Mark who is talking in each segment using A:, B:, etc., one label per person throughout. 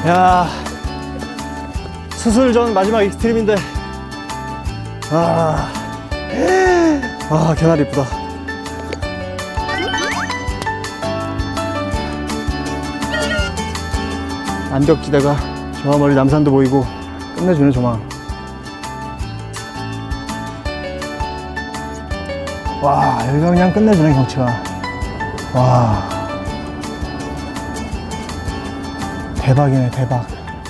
A: 야, 수술 전 마지막 익스트림인데, 개나리 이쁘다. 안벽지대가 저 멀리 남산도 보이고 끝내주네 조망. 와, 여기가 그냥 끝내주네 경치가. 와, 대박이네 대박.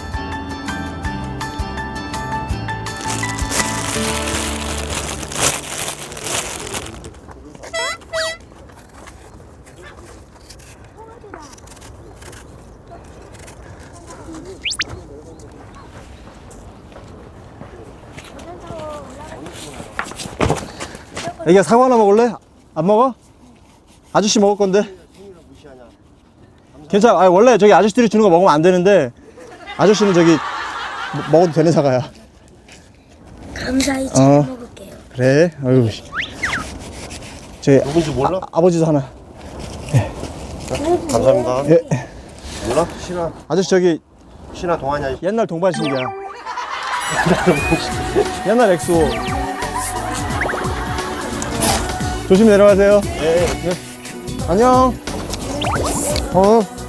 A: 애기야, 사과 하나 먹을래? 안 먹어? 아저씨 먹을 건데. 괜찮아. 아니, 원래 저기 아저씨들이 주는 거 먹으면 안 되는데 아저씨는 저기 먹어도 되는 사과야.
B: 감사히 잘 먹을게요.
A: 그래. 아유. 제
C: 누군지 몰라?
A: 아버지도 하나.
C: 감사합니다.
A: 예.
C: 몰라? 신화.
A: 아저씨 저기
C: 신화 동안이야.
A: 옛날 동반식이야. 옛날 엑소. 조심히 내려가세요.
C: 네.
A: 안녕.